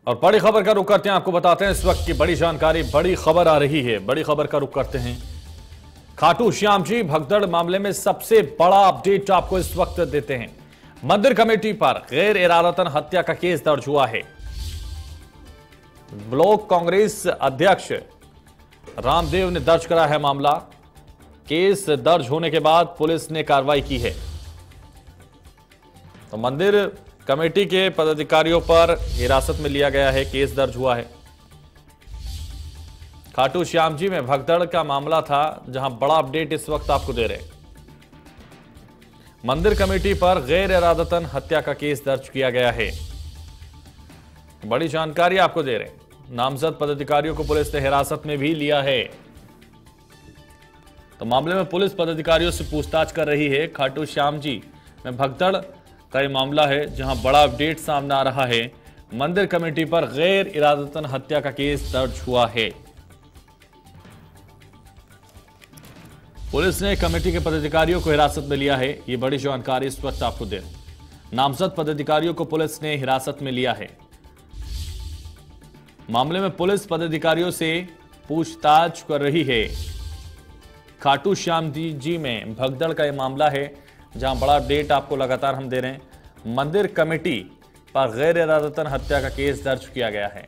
और बड़ी खबर का रुख करते हैं, आपको बताते हैं इस वक्त की बड़ी जानकारी, बड़ी खबर आ रही है। बड़ी खबर का रुख करते हैं, खाटू श्याम जी भगदड़ मामले में सबसे बड़ा अपडेट आपको इस वक्त देते हैं। मंदिर कमेटी पर गैर इरादतन हत्या का केस दर्ज हुआ है। ब्लॉक कांग्रेस अध्यक्ष रामदेव ने दर्ज करा है मामला। केस दर्ज होने के बाद पुलिस ने कार्रवाई की है। तो मंदिर कमेटी के पदाधिकारियों पर हिरासत में लिया गया है, केस दर्ज हुआ है। खाटू श्याम जी में भगदड़ का मामला था, जहां बड़ा अपडेट इस वक्त आपको दे रहे हैं। मंदिर कमेटी पर गैर इरादतन हत्या का केस दर्ज किया गया है। बड़ी जानकारी आपको दे रहे हैं। नामजद पदाधिकारियों को पुलिस ने हिरासत में भी लिया है। तो मामले में पुलिस पदाधिकारियों से पूछताछ कर रही है। खाटू श्याम जी में भगदड़ का यह मामला है, जहां बड़ा अपडेट सामने आ रहा है। मंदिर कमेटी पर गैर इरादतन हत्या का केस दर्ज हुआ है। पुलिस ने कमेटी के पदाधिकारियों को हिरासत में लिया है। ये बड़ी जानकारी इस वक्त आपको दे रहे हैं। नामजद पदाधिकारियों को पुलिस ने हिरासत में लिया है। मामले में पुलिस पदाधिकारियों से पूछताछ कर रही है। खाटू श्याम जी में भगदड़ का यह मामला है, जहां बड़ा अपडेट आपको लगातार हम दे रहे हैं। मंदिर कमेटी पर गैर इरादतन हत्या का केस दर्ज किया गया है।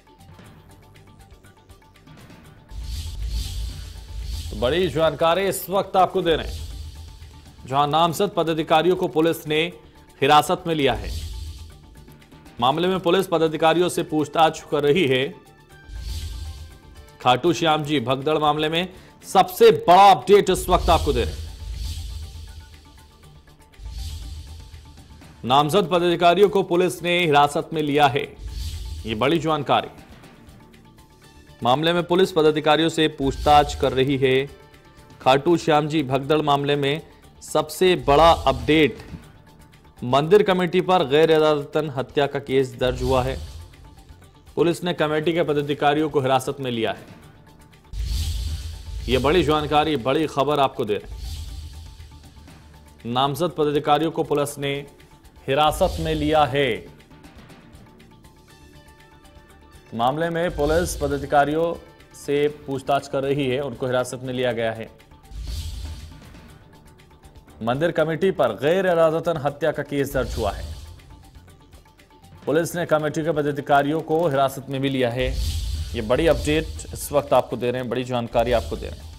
तो बड़ी जानकारी इस वक्त आपको दे रहे हैं, जहां नामजद पदाधिकारियों को पुलिस ने हिरासत में लिया है। मामले में पुलिस पदाधिकारियों से पूछताछ कर रही है। खाटू श्याम जी भगदड़ मामले में सबसे बड़ा अपडेट इस वक्त आपको दे रहे हैं। नामजद पदाधिकारियों को पुलिस ने हिरासत में लिया है। यह बड़ी जानकारी। मामले में पुलिस पदाधिकारियों से पूछताछ कर रही है। खाटू श्याम जी भगदड़ मामले में सबसे बड़ा अपडेट, मंदिर कमेटी पर गैर इरादतन हत्या का केस दर्ज हुआ है। पुलिस ने कमेटी के पदाधिकारियों को हिरासत में लिया है। यह बड़ी जानकारी, बड़ी खबर आपको दे रहे हैं। नामजद पदाधिकारियों को पुलिस ने हिरासत में लिया है। मामले में पुलिस पदाधिकारियों से पूछताछ कर रही है, उनको हिरासत में लिया गया है। मंदिर कमेटी पर गैर इरादतन हत्या का केस दर्ज हुआ है। पुलिस ने कमेटी के पदाधिकारियों को हिरासत में भी लिया है। ये बड़ी अपडेट इस वक्त आपको दे रहे हैं, बड़ी जानकारी आपको दे रहे हैं।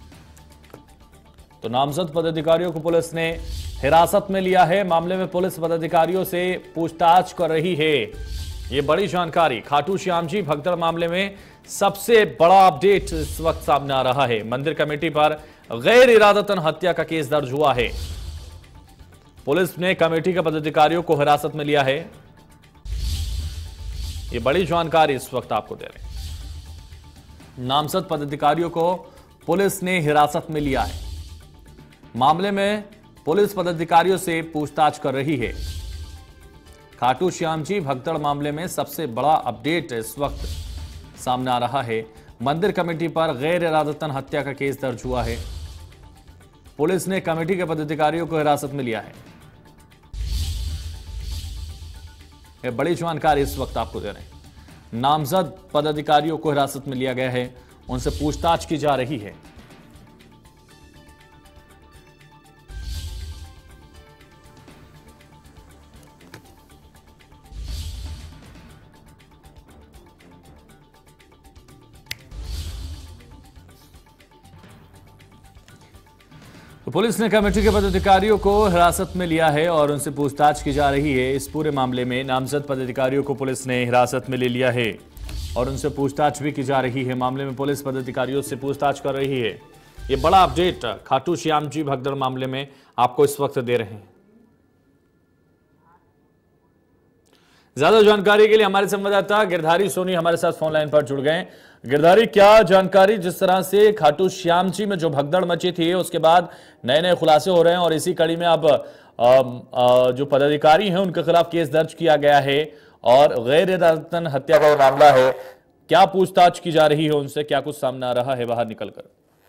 तो नामजद पदाधिकारियों को पुलिस ने हिरासत में लिया है। मामले में पुलिस पदाधिकारियों से पूछताछ कर रही है। ये बड़ी जानकारी। खाटू श्याम जी भगदड़ मामले में सबसे बड़ा अपडेट इस वक्त सामने आ रहा है। मंदिर कमेटी पर गैर इरादतन हत्या का केस दर्ज हुआ है। पुलिस ने कमेटी के पदाधिकारियों को हिरासत में लिया है। ये बड़ी जानकारी इस वक्त आपको दे रहे हैं। नामजद पदाधिकारियों को पुलिस ने हिरासत में लिया है। मामले में पुलिस पदाधिकारियों से पूछताछ कर रही है। खाटू श्याम जी भगदड़ मामले में सबसे बड़ा अपडेट इस वक्त सामने आ रहा है। मंदिर कमेटी पर गैर इरादतन हत्या का केस दर्ज हुआ है। पुलिस ने कमेटी के पदाधिकारियों को हिरासत में लिया है। यह बड़ी जानकारी इस वक्त आपको दे रहे हैं। नामजद पदाधिकारियों को हिरासत में लिया गया है, उनसे पूछताछ की जा रही है। तो पुलिस ने कमेटी के पदाधिकारियों को हिरासत में लिया है और उनसे पूछताछ की जा रही है। इस पूरे मामले में नामजद पदाधिकारियों को पुलिस ने हिरासत में ले लिया है और उनसे पूछताछ भी की जा रही है। मामले में पुलिस पदाधिकारियों से पूछताछ कर रही है। ये बड़ा अपडेट खाटू श्याम जी भगदड़ मामले में आपको इस वक्त दे रहे हैं। ज्यादा जानकारी के लिए हमारे संवाददाता गिरधारी सोनी हमारे साथ फोन लाइन पर जुड़ गए। गिरधारी, क्या जानकारी, जिस तरह से खाटू श्याम जी में जो भगदड़ मची थी उसके बाद नए नए खुलासे हो रहे हैं और इसी कड़ी में अब जो पदाधिकारी हैं उनके खिलाफ केस दर्ज किया गया है और गैर इरादतन हत्या का मामला है। क्या पूछताछ की जा रही है उनसे, क्या कुछ सामने आ रहा है बाहर निकलकर?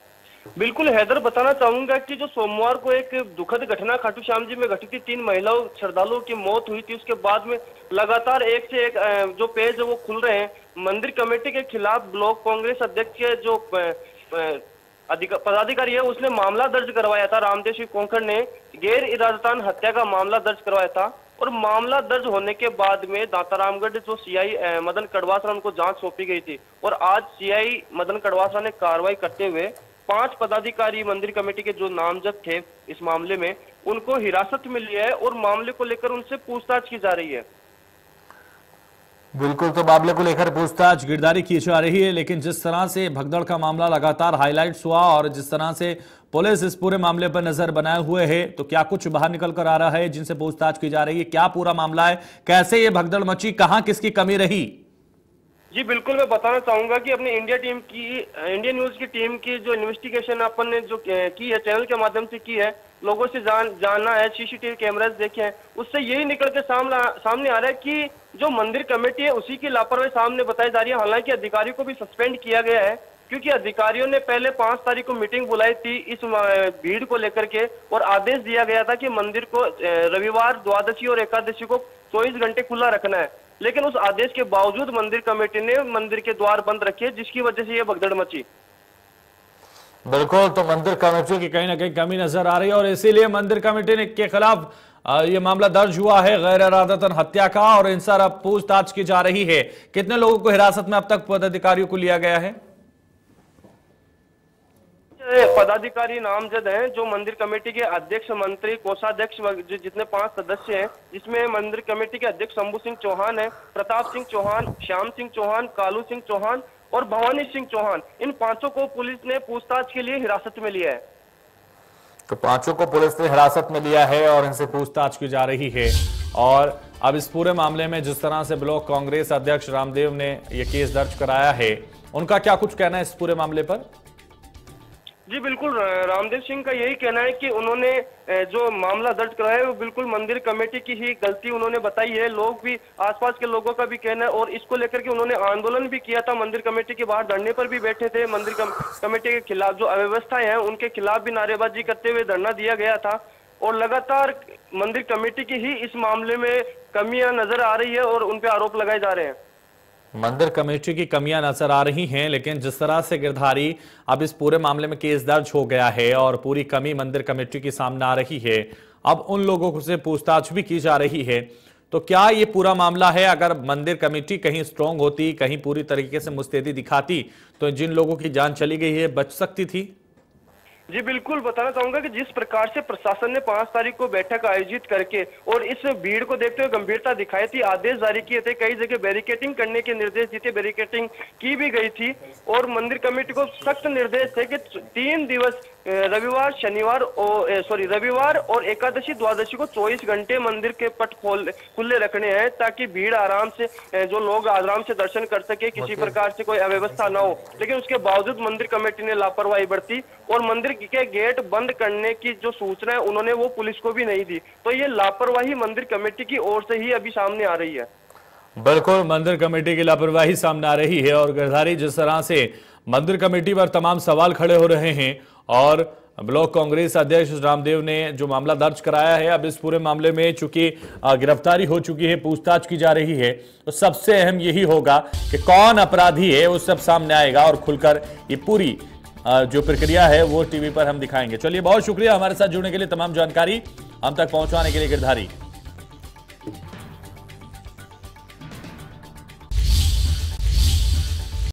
बिल्कुल हैदर, बताना चाहूंगा कि जो सोमवार को एक दुखद घटना खाटू श्याम जी में घटी थी, 3 महिलाओं श्रद्धालुओं की मौत हुई थी। उसके बाद में लगातार एक से एक जो पेज है वो खुल रहे हैं। मंदिर कमेटी के खिलाफ ब्लॉक कांग्रेस अध्यक्ष के जो पदाधिकारी है उसने मामला दर्ज करवाया था। रामदेव सिंह कोंकण ने गैर इरादतन हत्या का मामला दर्ज करवाया था और मामला दर्ज होने के बाद में दातारामगढ़ जो सीआई मदन कड़वासरा उनको जांच सौंपी गई थी और आज सीआई मदन कड़वासरा ने कार्रवाई करते हुए 5 पदाधिकारी मंदिर कमेटी के जो नामजद थे इस मामले में उनको हिरासत में लिया है और मामले को लेकर उनसे पूछताछ की जा रही है। बिल्कुल, तो मामले को लेकर पूछताछ गिरदारी की जा रही है, लेकिन जिस तरह से भगदड़ का मामला लगातार हाईलाइट्स हुआ और जिस तरह से पुलिस इस पूरे मामले पर नजर बनाए हुए है, तो क्या कुछ बाहर निकल कर आ रहा है जिनसे पूछताछ की जा रही है? क्या पूरा मामला है, कैसे ये भगदड़ मची, कहां किसकी कमी रही? जी बिल्कुल, मैं बताना चाहूंगा कि अपनी इंडिया न्यूज की टीम की जो इन्वेस्टिगेशन अपन ने जो की है चैनल के माध्यम से की है, लोगों से जानना है, सीसीटीवी कैमरास देखे हैं, उससे यही निकल के सामने आ रहा है कि जो मंदिर कमेटी है उसी की लापरवाही सामने बताई जा रही है। हालांकि अधिकारियों को भी सस्पेंड किया गया है क्योंकि अधिकारियों ने पहले 5 तारीख को मीटिंग बुलाई थी इस भीड़ को लेकर के और आदेश दिया गया था कि मंदिर को रविवार, द्वादशी और एकादशी को 24 घंटे खुला रखना है, लेकिन उस आदेश के बावजूद मंदिर कमेटी ने मंदिर के द्वार बंद रखे, जिसकी वजह से यह भगदड़ मची। बिल्कुल, तो मंदिर कमेटी की कहीं ना कहीं कमी नजर आ रही है और इसीलिए मंदिर कमेटी ने के खिलाफ ये मामला दर्ज हुआ है गैर इरादतन हत्या का और इन सर अब पूछताछ की जा रही है। कितने लोगों को हिरासत में अब तक पदाधिकारियों को लिया गया है? पदाधिकारी नामजद हैं जो मंदिर कमेटी के अध्यक्ष, मंत्री, कोषाध्यक्ष जितने 5 सदस्य हैं, जिसमें मंदिर कमेटी के अध्यक्ष शंभू सिंह चौहान है, प्रताप सिंह चौहान, श्याम सिंह चौहान, कालू सिंह चौहान और भवानी सिंह चौहान। इन 5 को पुलिस ने पूछताछ के लिए हिरासत में लिया है। तो 5 को पुलिस ने हिरासत में लिया है और इनसे पूछताछ की जा रही है। और अब इस पूरे मामले में जिस तरह से ब्लॉक कांग्रेस अध्यक्ष रामदेव ने यह केस दर्ज कराया है, उनका क्या कुछ कहना है इस पूरे मामले पर? जी बिल्कुल, रामदेव सिंह का यही कहना है कि उन्होंने जो मामला दर्ज कराया है वो बिल्कुल मंदिर कमेटी की ही गलती उन्होंने बताई है। लोग भी, आसपास के लोगों का भी कहना है और इसको लेकर के उन्होंने आंदोलन भी किया था, मंदिर कमेटी के बाहर धरने पर भी बैठे थे। मंदिर कमेटी के खिलाफ जो अव्यवस्थाएं हैं उनके खिलाफ भी नारेबाजी करते हुए धरना दिया गया था और लगातार मंदिर कमेटी की ही इस मामले में कमियां नजर आ रही है और उन पर आरोप लगाए जा रहे हैं। मंदिर कमेटी की कमियां नजर आ रही हैं, लेकिन जिस तरह से गिरधारी अब इस पूरे मामले में केस दर्ज हो गया है और पूरी कमी मंदिर कमेटी की सामने आ रही है, अब उन लोगों से पूछताछ भी की जा रही है, तो क्या ये पूरा मामला है? अगर मंदिर कमेटी कहीं स्ट्रांग होती, कहीं पूरी तरीके से मुस्तैदी दिखाती, तो जिन लोगों की जान चली गई है बच सकती थी। जी बिल्कुल, बताना चाहूंगा कि जिस प्रकार से प्रशासन ने 5 तारीख को बैठक आयोजित करके और इस भीड़ को देखते हुए गंभीरता दिखाई थी, आदेश जारी किए थे, कई जगह बैरिकेटिंग करने के निर्देश दिए थे, बैरिकेटिंग की भी गई थी और मंदिर कमेटी को सख्त निर्देश थे कि 3 दिवस रविवार, शनिवार रविवार और एकादशी, द्वादशी को 24 घंटे मंदिर के पट खुले रखने हैं ताकि भीड़ आराम से, जो लोग आराम से दर्शन कर सके, किसी प्रकार से कोई अव्यवस्था न हो। लेकिन उसके बावजूद मंदिर कमेटी ने लापरवाही बरती और मंदिर के गेट बंद करने की जो सूचना है उन्होंने वो पुलिस को भी नहीं दी। तो ये लापरवाही मंदिर कमेटी की ओर से ही अभी सामने आ रही है। बिल्कुल, मंदिर कमेटी की लापरवाही सामने आ रही है और गिरधारी जिस तरह से मंदिर कमेटी पर तमाम सवाल खड़े हो रहे हैं और ब्लॉक कांग्रेस अध्यक्ष रामदेव ने जो मामला दर्ज कराया है, अब इस पूरे मामले में चूंकि गिरफ्तारी हो चुकी है, पूछताछ की जा रही है, तो सबसे अहम यही होगा कि कौन अपराधी है वो सब सामने आएगा और खुलकर ये पूरी जो प्रक्रिया है वो टीवी पर हम दिखाएंगे। चलिए, बहुत शुक्रिया हमारे साथ जुड़ने के लिए, तमाम जानकारी हम तक पहुंचाने के लिए गिरधारी।